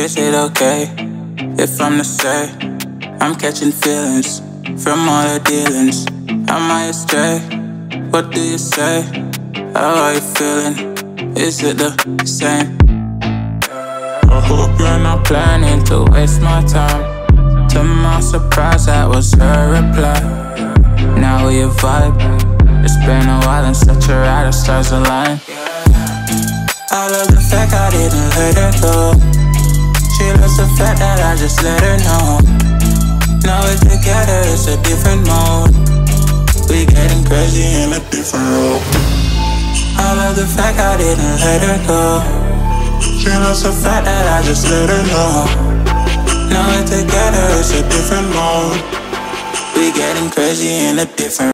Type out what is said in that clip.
Is it okay if I'm to say I'm catching feelings from all the dealings? Am I astray? What do you say? How are you feeling? Is it the same? I hope you're not planning to waste my time. To my surprise, that was her reply. Now we vibe. It's been a while and such a ride, the stars align. I love the fact I didn't let her go. She loves the fact that I just let her know. Now we're together, it's a different mode. We getting crazy in a different road. I love the fact I didn't let her go. She loves the fact that I just let her know. Now we're together, it's a different mode. We getting crazy in a different